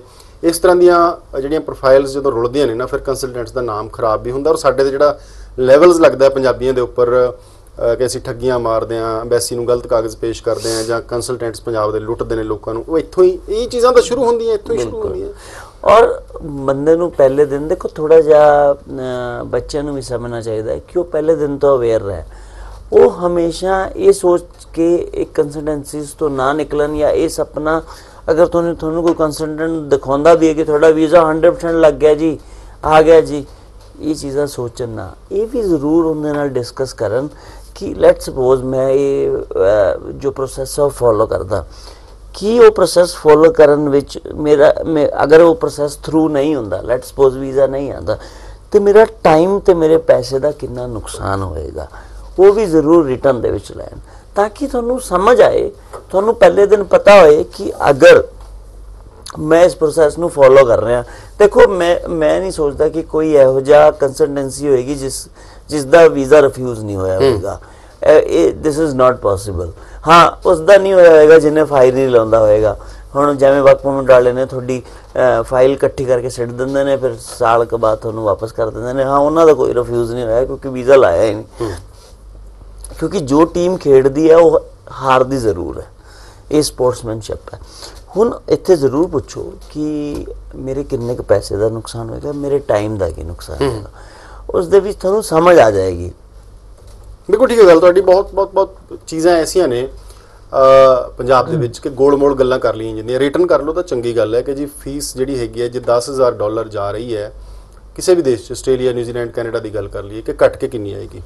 ਇਸ ਤਰ੍ਹਾਂ ਦੀਆਂ ਜਿਹੜੀਆਂ ਪ੍ਰੋਫਾਈਲਸ ਜਦੋਂ ਰੁਲਦੀਆਂ ਨੇ ਨਾ ਫਿਰ ਕੰਸਲਟੈਂਟਸ ਦਾ ਨਾਮ ਖਰਾਬ ਵੀ ਹੁੰਦਾ ਔਰ ਸਾਡੇ ਤੇ ਜਿਹੜਾ ਲੈਵਲਸ ਲੱਗਦਾ ਪੰਜਾਬੀਆਂ ਦੇ ਉੱਪਰ ਕਿ ਅਸੀਂ ਠੱਗੀਆਂ ਮਾਰਦੇ ਹਾਂ, ਐਮਬੈਸੀ ਨੂੰ ਗਲਤ ਕਾਗਜ਼ ਪੇਸ਼ ਕਰਦੇ ਹਾਂ ਜਾਂ ਕੰਸਲਟੈਂਟਸ ਪੰਜਾਬ ਦੇ ਲੁੱਟਦੇ ਨੇ ਲੋਕਾਂ ਨੂੰ, ਉਹ ਇੱਥੋਂ ਹੀ ਇਹ ਚੀਜ਼ਾਂ ਤਾਂ ਸ਼ੁਰੂ ਹੁੰਦੀਆਂ ਇੱਥੋਂ ਹੀ ਸ਼ੁਰੂ ਹੁੰਦੀਆਂ। ਔਰ ਬੰਦੇ ਨੂੰ ਪਹਿਲੇ ਦਿਨ ਦੇਖੋ ਥੋੜਾ ਜਿਹਾ ਬੱਚਿਆਂ ਨੂੰ ਵੀ ਸਮਝਣਾ ਚਾਹੀਦਾ ਹੈ ਕਿ ਉਹ ਪਹਿਲੇ ਦਿਨ ਤੋਂ ਅਵੇਅਰ ਰਹੇ, ਉਹ ਹਮੇਸ਼ਾ ਇਹ ਸੋਚ ਕੇ ਇੱਕ ਕੰਸਲਟੈਂਸੀਜ਼ ਤੋਂ ਨਾ ਨਿਕਲਣ ਜਾਂ ਇਹ ਸਪਨਾ ਅਗਰ ਤੁਹਾਨੂੰ ਤੁਹਾਨੂੰ ਕੋਈ ਕੰਸਲਟੈਂਟ ਦਿਖਾਉਂਦਾ ਵੀ ਹੈ ਕਿ ਤੁਹਾਡਾ ਵੀਜ਼ਾ ਹੰਡਰਡ ਪਰਸੈਂਟ ਲੱਗ ਗਿਆ ਜੀ, ਆ ਗਿਆ ਜੀ, ਇਹ ਚੀਜ਼ਾਂ ਸੋਚਣ ਨਾ, ਇਹ ਵੀ ਜ਼ਰੂਰ ਉਹਦੇ ਨਾਲ ਡਿਸਕਸ ਕਰਨ ਕਿ ਲੈਟ ਸਪੋਜ਼ ਮੈਂ ਇਹ ਜੋ ਪ੍ਰੋਸੈਸ ਉਹ ਫੋਲੋ ਕਰਦਾ ਕਿ ਉਹ ਪ੍ਰੋਸੈਸ ਫੋਲੋ ਕਰਨ ਵਿੱਚ ਮੇਰਾ ਅਗਰ ਉਹ ਪ੍ਰੋਸੈਸ ਥਰੂ ਨਹੀਂ ਹੁੰਦਾ, ਲੈਟ ਸਪੋਜ਼ ਵੀਜ਼ਾ ਨਹੀਂ ਆਉਂਦਾ, ਤੇ ਮੇਰਾ ਟਾਈਮ ਤੇ ਮੇਰੇ ਪੈਸੇ ਦਾ ਕਿੰਨਾ ਨੁਕਸਾਨ ਹੋਏਗਾ, ਉਹ ਵੀ ਜ਼ਰੂਰ ਰਿਟਰਨ ਦੇ ਵਿੱਚ ਲੈਣ ਤਾਂ ਕਿ ਤੁਹਾਨੂੰ ਸਮਝ ਆਏ, ਤੁਹਾਨੂੰ ਪਹਿਲੇ ਦਿਨ ਪਤਾ ਹੋਏ ਕਿ ਅਗਰ ਮੈਂ ਇਸ ਪ੍ਰੋਸੈਸ ਨੂੰ ਫੋਲੋ ਕਰ ਰਿਹਾ। ਦੇਖੋ ਮੈਂ ਮੈਂ ਨਹੀਂ ਸੋਚਦਾ ਕਿ ਕੋਈ ਇਹੋ ਜਿਹਾ ਕੰਸਲਟੈਂਸੀ ਹੋਏਗੀ ਜਿਸ ਜਿਸ ਦਾ ਵੀਜ਼ਾ ਰਿਫਿਊਜ਼ ਨਹੀਂ ਹੋਇਆ ਹੋਵੇਗਾ, ਇਹ ਦਿਸ ਇਜ਼ ਨਾਟ ਪੋਸੀਬਲ। ਹਾਂ ਉਸ ਦਾ ਨਹੀਂ ਹੋਇਆ ਹੋਏਗਾ ਜਿਹਨੇ ਫਾਈਲ ਨਹੀਂ ਲਾਉਂਦਾ ਹੋਏਗਾ, ਹੁਣ ਜਿਵੇਂ ਵਰਕ ਪਰਮਿਟ ਵਾਲੇ ਨੇ ਤੁਹਾਡੀ ਫਾਈਲ ਇਕੱਠੀ ਕਰਕੇ ਸਿੱਟ ਦਿੰਦੇ ਨੇ, ਫਿਰ ਸਾਲ ਕੁ ਬਾਅਦ ਤੁਹਾਨੂੰ ਵਾਪਸ ਕਰ ਦਿੰਦੇ ਨੇ, ਹਾਂ ਉਹਨਾਂ ਦਾ ਕੋਈ ਰਿਫਿਊਜ਼ ਨਹੀਂ ਹੋਇਆ ਕਿਉਂਕਿ ਵੀਜ਼ਾ ਲਾਇਆ ਹੀ ਨਹੀਂ, ਕਿਉਂਕਿ ਜੋ ਟੀਮ ਖੇਡਦੀ ਹੈ ਉਹ ਹਾਰਦੀ ਜ਼ਰੂਰ ਹੈ, ਇਹ ਸਪੋਰਟਸਮੈਨਸ਼ਿਪ ਹੈ। ਹੁਣ ਇੱਥੇ ਜ਼ਰੂਰ ਪੁੱਛੋ ਕਿ ਮੇਰੇ ਕਿੰਨੇ ਕੁ ਪੈਸੇ ਦਾ ਨੁਕਸਾਨ ਹੋਏਗਾ, ਮੇਰੇ ਟਾਈਮ ਦਾ ਕੀ ਨੁਕਸਾਨ ਹੋਏਗਾ, ਉਸ ਦੇ ਵਿੱਚ ਤੁਹਾਨੂੰ ਸਮਝ ਆ ਜਾਏਗੀ। ਬਿਲਕੁਲ ਠੀਕ ਹੈ ਗੱਲ ਤੁਹਾਡੀ, ਬਹੁਤ ਬਹੁਤ ਬਹੁਤ ਚੀਜ਼ਾਂ ਐਸੀਆਂ ਨੇ ਪੰਜਾਬ ਦੇ ਵਿੱਚ ਕਿ ਗੋਲ ਮੋਲ ਗੱਲਾਂ ਕਰ ਲਈਆਂ ਜਾਂਦੀਆਂ, ਰਿਟਰਨ ਕਰ ਲਓ ਤਾਂ ਚੰਗੀ ਗੱਲ ਹੈ ਕਿ ਜੀ ਫੀਸ ਜਿਹੜੀ ਹੈਗੀ ਹੈ ਜੇ ਦਸ ਹਜ਼ਾਰ ਡਾਲਰ ਜਾ ਰਹੀ ਹੈ ਕਿਸੇ ਵੀ ਦੇਸ਼ 'ਚ, ਆਸਟ੍ਰੇਲੀਆ, ਨਿਊਜ਼ੀਲੈਂਡ, ਕੈਨੇਡਾ ਦੀ ਗੱਲ ਕਰ ਲਈਏ ਕਿ ਘੱਟ ਕੇ ਕਿੰਨੀ ਆਏਗੀ।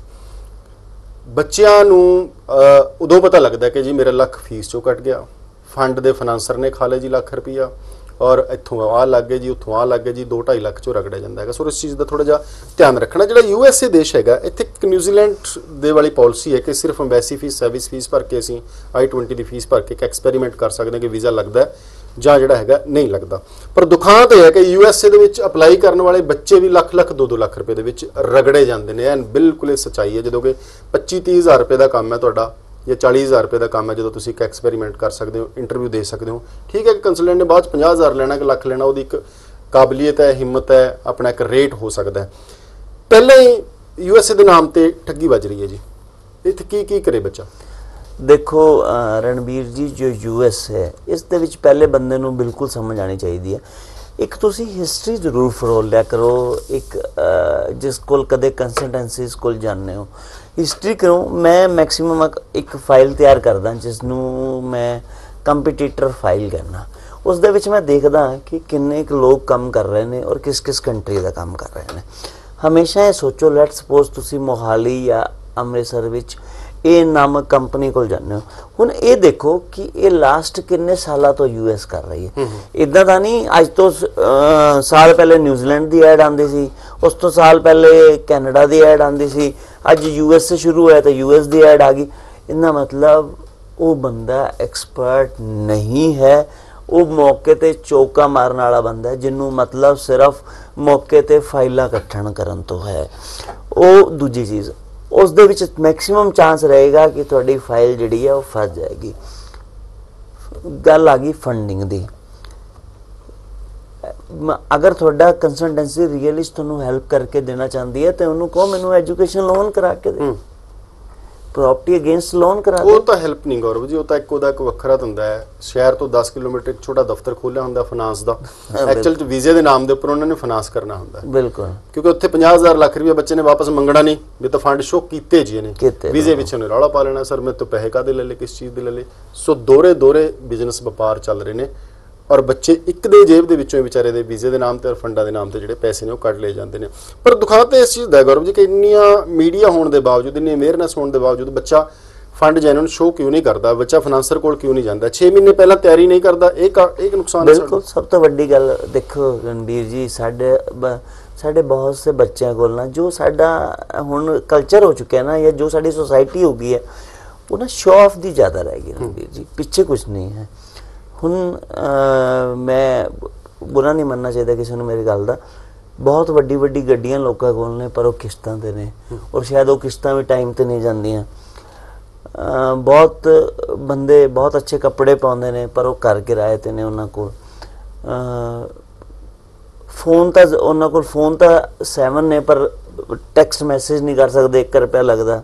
ਬੱਚਿਆਂ ਨੂੰ ਉਦੋਂ ਪਤਾ ਲੱਗਦਾ ਕਿ ਜੀ ਮੇਰਾ ਲੱਖ ਫੀਸ 'ਚੋਂ ਕੱਟ ਗਿਆ, ਫੰਡ ਦੇ ਫਾਈਨਾਂਸਰ ਨੇ ਖਾ ਲਿਆ ਜੀ ਲੱਖ ਰੁਪਈਆ, ਔਰ ਇੱਥੋਂ ਆਹ ਲੱਗ ਗਏ ਜੀ, ਉੱਥੋਂ ਆਹ ਲੱਗ ਗਏ ਜੀ, ਦੋ ਢਾਈ ਲੱਖ 'ਚੋਂ ਰਗੜਿਆ ਜਾਂਦਾ ਹੈਗਾ। ਸੋ ਇਸ ਚੀਜ਼ ਦਾ ਥੋੜ੍ਹਾ ਜਿਹਾ ਧਿਆਨ ਰੱਖਣਾ। ਜਿਹੜਾ ਯੂ ਐਸ ਏ ਦੇਸ਼ ਹੈਗਾ, ਇੱਥੇ ਇੱਕ ਨਿਊਜ਼ੀਲੈਂਡ ਦੇ ਵਾਲੀ ਪਾਲਿਸੀ ਹੈ ਕਿ ਸਿਰਫ ਅੰਬੈਸੀ ਫੀਸ, ਸਰਵਿਸ ਫੀਸ ਭਰ ਕੇ ਅਸੀਂ ਆਈ ਟਵੈਂਟੀ ਦੀ ਫੀਸ ਭਰ ਕੇ ਇੱਕ ਐਕਸਪੈਰੀਮੈਂਟ ਕਰ ਸਕਦੇ ਹਾਂ ਕਿ ਵੀਜ਼ਾ ਲੱਗਦਾ ਜਾਂ ਜਿਹੜਾ ਹੈਗਾ ਨਹੀਂ ਲੱਗਦਾ। ਪਰ ਦੁਖਾਂਤ ਇਹ ਹੈ ਕਿ ਯੂ ਐਸ ਏ ਦੇ ਵਿੱਚ ਅਪਲਾਈ ਕਰਨ ਵਾਲੇ ਬੱਚੇ ਵੀ ਲੱਖ ਲੱਖ ਦੋ ਦੋ ਲੱਖ ਰੁਪਏ ਦੇ ਵਿੱਚ ਰਗੜੇ ਜਾਂਦੇ ਨੇ, ਐਨ ਬਿਲਕੁਲ ਇਹ ਸੱਚਾਈ ਹੈ। ਜਦੋਂ ਕਿ ਪੱਚੀ ਤੀਹ ਹਜ਼ਾਰ ਰੁਪਏ ਦਾ ਕੰਮ ਹੈ ਤੁਹਾਡਾ ਜਾਂ ਚਾਲੀ ਹਜ਼ਾਰ ਰੁਪਏ ਦਾ ਕੰਮ ਹੈ, ਜਦੋਂ ਤੁਸੀਂ ਇੱਕ ਐਕਸਪੈਰੀਮੈਂਟ ਕਰ ਸਕਦੇ ਹੋ, ਇੰਟਰਵਿਊ ਦੇ ਸਕਦੇ ਹੋ। ਠੀਕ ਹੈ ਕਿ ਕੰਸਲਟੈਂਟ ਨੇ ਬਾਅਦ 'ਚ ਪੰਜਾਹ ਹਜ਼ਾਰ ਲੈਣਾ ਕਿ ਲੱਖ ਲੈਣਾ, ਉਹਦੀ ਇੱਕ ਕਾਬਲੀਅਤ ਹੈ, ਹਿੰਮਤ ਹੈ, ਆਪਣਾ ਇੱਕ ਰੇਟ ਹੋ ਸਕਦਾ ਹੈ। ਪਹਿਲਾਂ ਹੀ ਯੂ ਐਸ ਏ ਦੇ ਨਾਮ ਤੇ ਠੱਗੀ ਵੱਜ ਰਹੀ ਹੈ ਜੀ, ਇੱਥੇ ਕੀ ਕੀ ਕਰੇ ਬੱਚਾ? ਦੇਖੋ ਰਣਬੀਰ ਜੀ, ਜੋ ਯੂ ਐਸ ਹੈ ਇਸ ਦੇ ਵਿੱਚ ਪਹਿਲੇ ਬੰਦੇ ਨੂੰ ਬਿਲਕੁਲ ਸਮਝ ਆਉਣੀ ਚਾਹੀਦੀ ਹੈ। ਇੱਕ ਤੁਸੀਂ ਹਿਸਟਰੀ ਜ਼ਰੂਰ ਫਰੋਲ ਲਿਆ ਕਰੋ, ਇੱਕ ਜਿਸ ਕੋਲ ਕਦੇ ਕੰਸਲਟੈਂਸੀਜ਼ ਕੋਲ ਜਾਂਦੇ ਹੋ ਹਿਸਟਰੀ ਕਰੋ। ਮੈਂ ਮੈਕਸਿਮਮ ਇੱਕ ਫਾਈਲ ਤਿਆਰ ਕਰਦਾ ਜਿਸ ਨੂੰ ਮੈਂ ਕੰਪੀਟੀਟਰ ਫਾਈਲ ਕਰਨਾ, ਉਸ ਦੇ ਵਿੱਚ ਮੈਂ ਦੇਖਦਾ ਕਿ ਕਿੰਨੇ ਕੁ ਲੋਕ ਕੰਮ ਕਰ ਰਹੇ ਨੇ ਔਰ ਕਿਸ ਕਿਸ ਕੰਟਰੀ ਦਾ ਕੰਮ ਕਰ ਰਹੇ ਨੇ। ਹਮੇਸ਼ਾ ਇਹ ਸੋਚੋ, ਲੈਟ ਸਪੋਜ਼ ਤੁਸੀਂ ਮੋਹਾਲੀ ਜਾਂ ਅੰਮ੍ਰਿਤਸਰ ਵਿੱਚ ਇਹ ਨਾਮਕ ਕੰਪਨੀ ਕੋਲ ਜਾਂਦੇ ਹੋ, ਹੁਣ ਇਹ ਦੇਖੋ ਕਿ ਇਹ ਲਾਸਟ ਕਿੰਨੇ ਸਾਲਾਂ ਤੋਂ ਯੂ ਐਸ ਕਰ ਰਹੀ ਹੈ। ਇੱਦਾਂ ਤਾਂ ਨਹੀਂ ਅੱਜ ਤੋਂ ਸਾਲ ਪਹਿਲੇ ਨਿਊਜ਼ੀਲੈਂਡ ਦੀ ਐਡ ਆਉਂਦੀ ਸੀ, ਉਸ ਤੋਂ ਸਾਲ ਪਹਿਲੇ ਕੈਨੇਡਾ ਦੀ ਐਡ ਆਉਂਦੀ ਸੀ, ਅੱਜ ਯੂ ਐਸ ਸ਼ੁਰੂ ਹੋਇਆ ਤਾਂ ਯੂ ਐਸ ਦੀ ਐਡ ਆ ਗਈ। ਇਹਦਾ ਮਤਲਬ ਉਹ ਬੰਦਾ ਐਕਸਪਰਟ ਨਹੀਂ ਹੈ, ਉਹ ਮੌਕੇ ਤੇ ਚੌਕਾ ਮਾਰਨ ਵਾਲਾ ਬੰਦਾ ਹੈ, ਜਿਹਨੂੰ ਮਤਲਬ ਸਿਰਫ ਮੌਕੇ ਤੇ ਫਾਈਲਾਂ ਇਕੱਠਣ ਕਰਨ ਤੋਂ ਹੈ। ਉਹ ਦੂਜੀ ਚੀਜ਼, ਉਸ ਦੇ ਵਿੱਚ ਮੈਕਸਿਮਮ ਚਾਂਸ ਰਹੇਗਾ ਕਿ ਤੁਹਾਡੀ ਫਾਈਲ ਜਿਹੜੀ ਹੈ ਉਹ ਫਸ ਜਾਏਗੀ। ਗੱਲ ਆ ਗਈ ਫੰਡਿੰਗ ਦੀ। ਅਗਰ ਤੁਹਾਡਾ ਕੰਸਲਟੈਂਸੀ ਰੀਅਲਿਸਟ ਤੁਹਾਨੂੰ ਹੈਲਪ ਕਰਕੇ ਦੇਣਾ ਚਾਹੁੰਦੀ ਹੈ ਤੇ ਉਹਨੂੰ ਕਹੋ ਮੈਨੂੰ ਐਜੂਕੇਸ਼ਨ ਲੋਨ ਕਰਾ ਕੇ ਦੇ, ਪ੍ਰੋਪਰਟੀ ਅਗੇਂਸਟ ਲੋਨ ਕਰਾ ਦੇ। ਉਹ ਤਾਂ ਹੈਲਪ ਨਹੀਂ ਗੌਰਵ ਜੀ, ਉਹ ਤਾਂ ਇੱਕ ਉਹਦਾ ਇੱਕ ਵੱਖਰਾ ਹੁੰਦਾ ਹੈ। ਸ਼ਹਿਰ ਤੋਂ ਦਸ ਕਿਲੋਮੀਟਰ ਇੱਕ ਛੋਟਾ ਦਫ਼ਤਰ ਖੋਲ੍ਹਿਆ ਹੁੰਦਾ ਫਾਈਨਾਂਸ ਦਾ, ਐਕਚੁਅਲ ਚ ਵੀਜ਼ੇ ਦੇ ਨਾਮ ਦੇ ਉੱਪਰ ਉਹਨਾਂ ਨੇ ਫਾਈਨਾਂਸ ਕਰਨਾ ਹੁੰਦਾ। ਬਿਲਕੁਲ, ਕਿਉਂਕਿ ਉੱਥੇ ਪੰਜਾਹ ਹਜ਼ਾਰ ਲੱਖ ਰੁਪਏ ਬੱਚੇ ਨੇ ਵਾਪਸ ਮੰਗਣਾ ਨਹੀਂ, ਵੀ ਤਾਂ ਫੰਡ ਸ਼ੋ ਕੀਤੇ ਜੀ ਨੇ ਵੀਜ਼ੇ ਵਿੱਚ ਉਹਨੇ ਰੌਲਾ ਪਾ ਲੈਣਾ, ਸਰ ਮੇਰੇ ਤੋਂ ਪੈਸੇ ਕਾਹਦੇ ਲੈ ਲਏ, ਕਿਸ ਚੀਜ਼ ਦੇ ਲੈ ਲਏ। ਸੋ ਦੋਹਰੇ ਦੋਹਰੇ ਬਿਜ਼ਨਸ ਵਪਾਰ ਚੱਲ ਰਹੇ ਨੇ ਔਰ ਬੱਚੇ ਇੱਕ ਦੇ ਜੇਬ ਦੇ ਵਿੱਚੋਂ ਵਿਚਾਰੇ ਦੇ ਵੀਜ਼ੇ ਦੇ ਨਾਮ ਤੇ ਔਰ ਫੰਡਾਂ ਦੇ ਨਾਮ ਤੇ ਜਿਹੜੇ ਪੈਸੇ ਨੇ ਉਹ ਕੱਢ ਲਏ ਜਾਂਦੇ ਨੇ। ਪਰ ਦੁਖਾਂਤ ਇਸ ਚੀਜ਼ ਦਾ ਗੌਰਵ ਜੀ ਕਿ ਇੰਨੀਆਂ ਮੀਡੀਆ ਹੋਣ ਦੇ ਬਾਵਜੂਦ, ਇੰਨੀ ਅਵੇਅਰਨੈਸ ਹੋਣ ਦੇ ਬਾਵਜੂਦ ਬੱਚਾ ਫੰਡ ਜੈਨੂਨ ਸ਼ੋ ਕਿਉਂ ਨਹੀਂ ਕਰਦਾ, ਬੱਚਾ ਫਾਈਨਾਂਸਰ ਕੋਲ ਕਿਉਂ ਨਹੀਂ ਜਾਂਦਾ, ਛੇ ਮਹੀਨੇ ਪਹਿਲਾਂ ਤਿਆਰੀ ਨਹੀਂ ਕਰਦਾ। ਇਹ ਇੱਕ ਨੁਕਸਾਨ ਹੈ। ਬਿਲਕੁਲ, ਸਭ ਤੋਂ ਵੱਡੀ ਗੱਲ ਦੇਖੋ ਰਣਬੀਰ ਜੀ, ਸਾਡੇ ਸਾਡੇ ਬਹੁਤ ਸੇ ਬੱਚਿਆਂ ਕੋਲ ਨਾ ਜੋ ਸਾਡਾ ਹੁਣ ਕਲਚਰ ਹੋ ਚੁੱਕਿਆ ਨਾ, ਜਾਂ ਜੋ ਸਾਡੀ ਸੋਸਾਇਟੀ ਹੋ ਗਈ ਹੈ, ਉਹ ਨਾ ਸ਼ੋ ਆਫ ਦੀ ਜ਼ਿਆਦਾ ਰਹਿ ਗਈ ਰਣਬੀਰ ਜੀ, ਪਿੱਛੇ ਕੁਛ ਨਹੀਂ ਹੈ। ਹੁਣ ਮੈਂ ਬੁਰਾ ਨਹੀਂ ਮੰਨਣਾ ਚਾਹੀਦਾ ਕਿਸੇ ਨੂੰ ਮੇਰੀ ਗੱਲ ਦਾ, ਬਹੁਤ ਵੱਡੀ ਵੱਡੀ ਗੱਡੀਆਂ ਲੋਕਾਂ ਕੋਲ ਨੇ ਪਰ ਉਹ ਕਿਸ਼ਤਾਂ 'ਤੇ ਨੇ, ਔਰ ਸ਼ਾਇਦ ਉਹ ਕਿਸ਼ਤਾਂ ਵੀ ਟਾਈਮ 'ਤੇ ਨਹੀਂ ਜਾਂਦੀਆਂ। ਬਹੁਤ ਬੰਦੇ ਬਹੁਤ ਅੱਛੇ ਕੱਪੜੇ ਪਾਉਂਦੇ ਨੇ ਪਰ ਉਹ ਘਰ ਕਿਰਾਏ 'ਤੇ ਨੇ ਉਹਨਾਂ ਕੋਲ। फोन तो उन्होंने को फोन तो सैवन ने पर टैक्सट मैसेज नहीं कर सकते, एक रुपया लगता,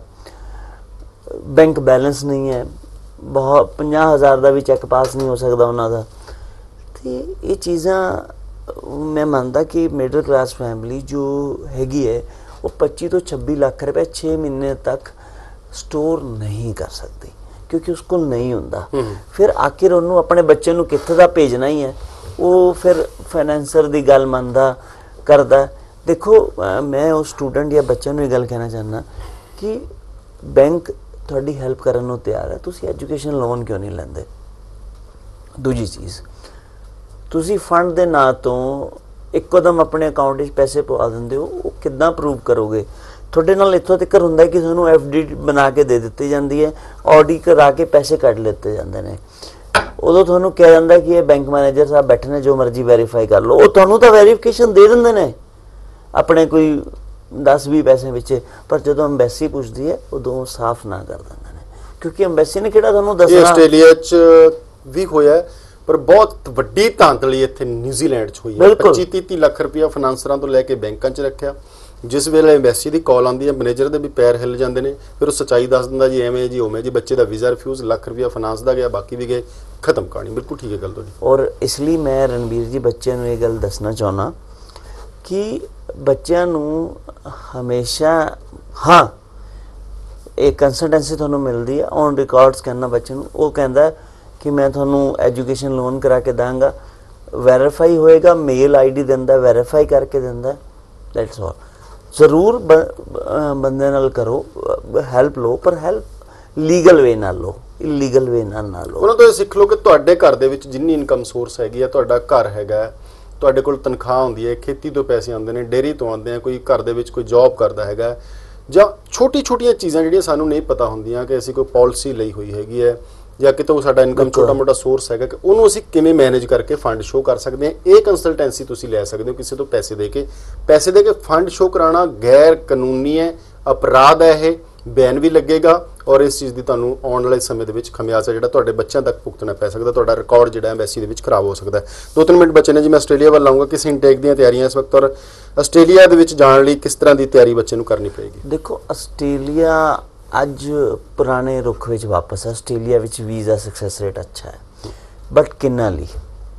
बैंक बैलेंस नहीं है, बहुत पंजाह हज़ार का भी चैक पास नहीं हो सकता उन्होंने। तो ये चीज़ा मैं मानता कि मिडल क्लास फैमिली जो हैगी है वो पच्चीस तो छब्बीस लाख रुपए छे महीने तक स्टोर नहीं कर सकती, क्योंकि उसको नहीं होंदा। फिर आखिर उन्होंने अपने बच्चे को कित्थे दा भेजना ही है, वो फिर फाइनेंसर की गल मनदा करदा। देखो मैं उस स्टूडेंट या बच्चे को ये गल कहना चाहना कि बैंक थोड़ी हेल्प करने को तैयार है, तुसी एजुकेशन लोन क्यों नहीं लेंदे। दूजी चीज़, तुसी फंड के ना तो एकदम अपने अकाउंट में पैसे पवा देंदे हो, वो किद्दां प्रूव करोगे। थोड़े नाल इत्थों तक हुंदा है कि तुहानूं एफ डी बना के दे दी जाती है, ऑडी करा के पैसे कट लेते जाते हैं, उदों तुहानूं कहा जाता है कि ये बैंक मैनेजर साहब बैठे ने, जो मर्जी वेरीफाई कर लो, वो तुहानूं तो वेरीफिकेशन दे देंदे ने अपने कोई दस भी पैसे पिछे, पर जो अंबैसी पुछदी है उदों साफ ना कर देंदे ने, क्योंकि अंबैसी ने किहड़ा तुहानूं दसना। आस्ट्रेलिया च भी होया, पर बहुत वड्डी धांधली इत्थे न्यूजीलैंड च हुई है। पच्चीस तीस लाख रुपया फाइनांसरां तो लैके बैंकां च रखिया, जिस वेले एम्बैसी की कॉल आती है मैनेजर के भी पैर हिल जाते हैं, फिर उस सच्चाई दस दिंदा जी एवें जी उवें जी, बच्चे का वीज़ा रिफ्यूज़, लाख रुपया फाइनांस का गया, बाकी भी गए, खत्म कहानी। बिल्कुल ठीक है गल तुहाडी। और इसलिए मैं रणबीर जी बच्चों को ये गल दसना चाहना कि बच्चों को हमेशा हाँ एक कंसल्टेंसी तुहानूं मिलती है, ऑन रिकॉर्ड्स कहना बच्चे को, वो कहता कि मैं तुहानूं एजुकेशन लोन करा के दांगा, वेरीफाई होएगा, मेल आई डी दिंदा, वेरीफाई करके दिंदा, दैट्स ऑल। जरूर बंदे नाल करो, हैल्प लो, पर हैल्प लीगल वे नाल लो, इलीगल वे नाल ना लो। उन्होंने तो सीख लो कि तुहाडे घर दे विच जिन्नी इनकम सोर्स हैगी है, तुहाडा घर हैगा, तुहाडे कोल तनख्वाह हुंदी है, खेती तो पैसे आउंदे ने, डेयरी तो आउंदे हैं, कोई घर दे विच कोई जॉब करदा हैगा, जां छोटी छोटियां चीज़ां जिहड़ियां सानूं नहीं पता हुंदियां कि असीं कोई पॉलिसी ਲਈ ਹੋਈ हैगी है, ਜਾਂ ਕਿਤੋਂ ਸਾਡਾ ਇਨਕਮ ਛੋਟਾ ਮੋਟਾ ਸੋਰਸ ਹੈਗਾ, ਕਿ ਉਹਨੂੰ ਅਸੀਂ ਕਿਵੇਂ ਮੈਨੇਜ ਕਰਕੇ ਫੰਡ ਸ਼ੋ ਕਰ ਸਕਦੇ ਹਾਂ। ਇਹ ਕੰਸਲਟੈਂਸੀ ਤੁਸੀਂ ਲੈ ਸਕਦੇ ਹੋ ਕਿਸੇ ਤੋਂ ਪੈਸੇ ਦੇ ਕੇ। ਪੈਸੇ ਦੇ ਕੇ ਫੰਡ ਸ਼ੋ ਕਰਾਉਣਾ ਗੈਰ ਕਾਨੂੰਨੀ ਹੈ, ਅਪਰਾਧ ਹੈ, ਇਹ ਬੈਨ ਵੀ ਲੱਗੇਗਾ, ਔਰ ਇਸ ਚੀਜ਼ ਦੀ ਤੁਹਾਨੂੰ ਆਉਣ ਵਾਲੇ ਸਮੇਂ ਦੇ ਵਿੱਚ ਖਮਿਆਜ਼ਾ ਜਿਹੜਾ ਤੁਹਾਡੇ ਬੱਚਿਆਂ ਤੱਕ ਭੁਗਤਣਾ ਪੈ ਸਕਦਾ, ਤੁਹਾਡਾ ਰਿਕਾਰਡ ਜਿਹੜਾ ਐਮਬੈਸੀ ਦੇ ਵਿੱਚ ਖਰਾਬ ਹੋ ਸਕਦਾ ਹੈ। ਦੋ ਤਿੰਨ ਮਿੰਟ ਬਚੇ ਨੇ ਜੀ, ਮੈਂ ਆਸਟ੍ਰੇਲੀਆ ਵੱਲ ਆਊਂਗਾ। ਕਿਸ ਇਨਟੇਕ ਦੀਆਂ ਤਿਆਰੀਆਂ ਇਸ ਵਕਤ, ਔਰ ਆਸਟ੍ਰੇਲੀਆ ਦੇ ਵਿੱਚ ਜਾਣ ਲਈ ਕਿਸ ਤਰ੍ਹਾਂ ਦੀ ਤਿਆਰੀ ਬੱਚੇ ਨੂੰ ਕਰਨੀ ਪਏਗੀ? ਦੇਖੋ ਆਸਟ੍ਰੇਲੀਆ अज पुराने रुख विच वापस है। आस्ट्रेलिया विच वीज़ा सक्सैस रेट अच्छा है, बट किन्ना ली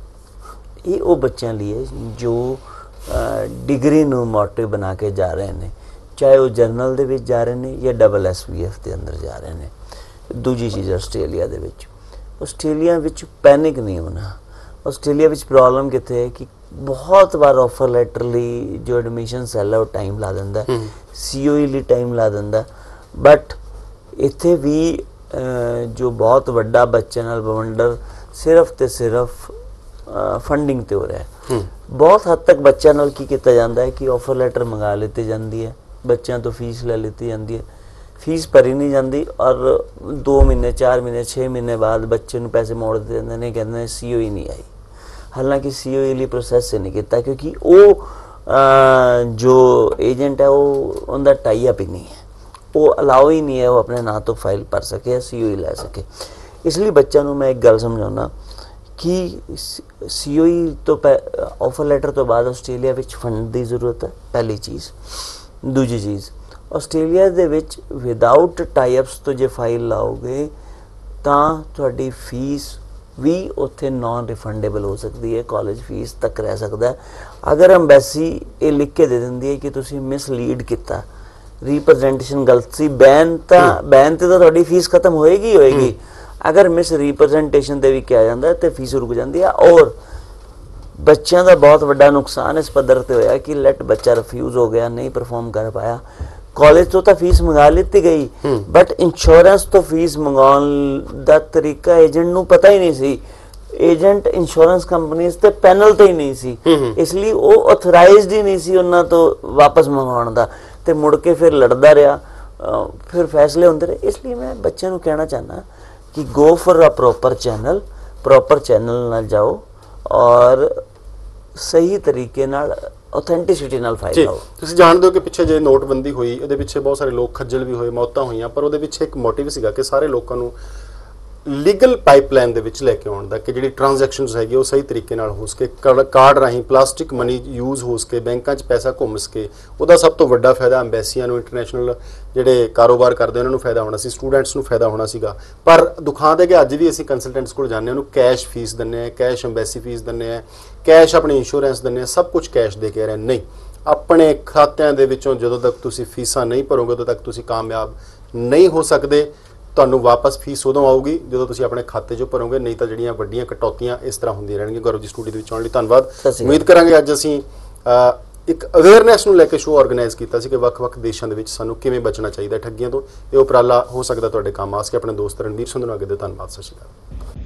ये वो बच्चों लिए जो डिग्री नूं मोटिव बना के जा रहे हैं, चाहे वो जर्नल दे विच जा रहे हैं या डबल एस वी एफ के अंदर जा रहे हैं। दूजी चीज़ आस्ट्रेलिया दे विच आस्ट्रेलिया विच पैनिक नहीं होना। आस्ट्रेलिया विच प्रॉब्लम कित्थे है कि बहुत बार ऑफर लैटर लिए जो एडमिशन सैल है वो टाइम ला दिंदा, सी ओ ई लिए टाइम ला दिंदा, बट इत्थे भी जो बहुत वड्डा बच्चे नाल बवंडर सिर्फ ते सिर्फ फंडिंग ते हो रहा है। बहुत हद तक बच्चों नाल की किया जाता है कि ऑफर लैटर मंगा लेती जाती है, बच्चों तो फीस ले लेती जाती है, फीस भरी नहीं जाती, और दो महीने चार महीने छे महीने बाद बच्चे को पैसे मोड़ दिते जाते हैं, कहते हैं सी ओ ई नहीं आई। हालांकि सी ओ ई लिए प्रोसैस नहीं किया, क्योंकि वो जो एजेंट है वो उनका टाई अप ही नहीं है, वो अलाउ ही नहीं है वो अपने ना तो फाइल भर सके या सी ओ ई लै सके। इसलिए बच्चों को मैं एक गल समझाना कि सी ओ ई तो ऑफर लैटर तो बाद आस्ट्रेलिया विच फंड की जरूरत है, पहली चीज़। दूजी चीज़, आस्ट्रेलिया दे विच विदाउट टाइअप्स तो जो फाइल लाओगे तो तुहाडी फीस भी उत्थे नॉन रिफंडेबल हो सकती है, कॉलेज फीस तक रह सकता है। अगर अंबैसी ये लिख के दे देंदी है कि तुसीं मिसलीड किया, रिप्रजेंटेशन गलत सी, बैन तो बैन ते तो थोड़ी फीस खत्म होएगी होएगी, अगर मिस रिप्रजेंटेशन ते भी किया जाता है तो फीस रुक जाती है। और बच्चों का बहुत बड़ा नुकसान इस पद्धर ते होया कि लेट बच्चा रिफ्यूज हो गया, नहीं परफॉर्म कर पाया, कॉलेज तो तो फीस मंगा ली गई, बट इंश्योरेंस तो फीस मंगाने का तरीका एजेंट नूं पता ही नहीं सी, एजेंट इंश्योरेंस कंपनीज ते पैनल ते ही नहीं सी, इसलिए वो ऑथराइज्ड ही नहीं सी उन्हां तो वापस मंगाउण दा, ते मुड़ के फिर लड़दा रहा, फिर फैसले होंदे रहे। इसलिए मैं बच्चों को कहना चाहना कि go for a proper channel, proper channel नाल जाओ और सही तरीके नाल ऑथेंटिसिटी नाल फाइल लाओ। तुसीं जाणदे हो कि पिछे जे नोटबंदी हुई, ਉਹਦੇ ਪਿੱਛੇ बहुत सारे लोग खज्जल भी होए, मौतां होईयां, पर ਉਹਦੇ ਪਿੱਛੇ एक मोटिव ਸੀਗਾ कि सारे लोगों ਨੂੰ ਲੀਗਲ ਪਾਈਪਲਾਈਨ ਦੇ ਵਿੱਚ ਲੈ ਕੇ ਆਉਣ ਦਾ ਕਿ ਜਿਹੜੀ ਟ੍ਰਾਂਜੈਕਸ਼ਨਸ ਹੈਗੀ ਉਹ ਸਹੀ ਤਰੀਕੇ ਨਾਲ ਹੋ ਸਕੇ, ਕਾਰਡ ਰਾਹੀਂ ਪਲਾਸਟਿਕ ਮਨੀ ਯੂਜ਼ ਹੋ ਸਕੇ, ਬੈਂਕਾਂ 'ਚ ਪੈਸਾ ਘੁੰਮ ਸਕੇ। ਉਹਦਾ ਸਭ ਤੋਂ ਵੱਡਾ ਫਾਇਦਾ ਅੰਬੈਸੀਆਂ ਨੂੰ, ਇੰਟਰਨੈਸ਼ਨਲ ਜਿਹੜੇ ਕਾਰੋਬਾਰ ਕਰਦੇ ਉਹਨਾਂ ਨੂੰ ਫਾਇਦਾ ਹੋਣਾ ਸੀ, ਸਟੂਡੈਂਟਸ ਨੂੰ ਫਾਇਦਾ ਹੋਣਾ ਸੀਗਾ। ਪਰ ਦੁਖਾਂ ਦੇ ਕਿ ਅੱਜ ਵੀ ਅਸੀਂ ਕੰਸਲਟੈਂਟਸ ਕੋਲ ਜਾਂਦੇ ਹਾਂ, ਉਹਨੂੰ ਕੈਸ਼ ਫੀਸ ਦਿੰਦੇ ਹਾਂ, ਕੈਸ਼ ਅੰਬੈਸੀ ਫੀਸ ਦਿੰਦੇ ਹਾਂ, ਕੈਸ਼ ਆਪਣੀ ਇੰਸ਼ੋਰੈਂਸ ਦਿੰਦੇ ਹਾਂ, ਸਭ ਕੁਝ ਕੈਸ਼ ਦੇ ਕੇ ਰਹੇ। ਨਹੀਂ, ਆਪਣੇ ਖਾਤਿਆਂ ਦੇ ਵਿੱਚੋਂ ਜਦੋਂ ਤੱਕ ਤੁਸੀਂ ਫੀਸਾਂ ਨਹੀਂ ਭਰੋਗੇ ਉਦੋਂ ਤੱਕ ਤੁਸੀਂ ਕਾਮਯਾਬ ਨਹੀਂ ਹੋ ਸਕਦੇ। ਤੁਹਾਨੂੰ ਵਾਪਸ ਫੀਸ ਉਦੋਂ ਆਊਗੀ ਜਦੋਂ ਤੁਸੀਂ ਆਪਣੇ ਖਾਤੇ 'ਚੋਂ ਭਰੋਗੇ, ਨਹੀਂ ਤਾਂ ਜਿਹੜੀਆਂ ਵੱਡੀਆਂ ਕਟੌਤੀਆਂ ਇਸ ਤਰ੍ਹਾਂ ਹੁੰਦੀਆਂ ਰਹਿਣਗੀਆਂ। ਗੌਰਵ ਜੀ ਸਟੂਡੀਓ ਦੇ ਵਿੱਚ ਆਉਣ ਲਈ ਧੰਨਵਾਦ। ਉਮੀਦ ਕਰਾਂਗੇ ਅੱਜ ਅਸੀਂ ਇੱਕ ਅਵੇਅਰਨੈਸ ਨੂੰ ਲੈ ਕੇ ਸ਼ੋਅ ਆਰਗੇਨਾਈਜ਼ ਕੀਤਾ ਸੀ ਕਿ ਵੱਖ-ਵੱਖ ਦੇਸ਼ਾਂ ਦੇ ਵਿੱਚ ਸਾਨੂੰ ਕਿਵੇਂ ਬਚਣਾ ਚਾਹੀਦਾ ਠੱਗੀਆਂ ਤੋਂ। ਇਹ ਉਪਰਾਲਾ ਹੋ ਸਕਦਾ ਤੁਹਾਡੇ ਕੰਮ ਆ ਸਕੇ। ਆਪਣੇ ਦੋਸਤ ਰਣਵੀਰ ਸੰਧੂ ਨੂੰ ਅੱਗੇ ਦੇ ਧੰਨਵਾਦ। ਸਤਿ ਸ਼੍ਰੀ ਅਕਾਲ।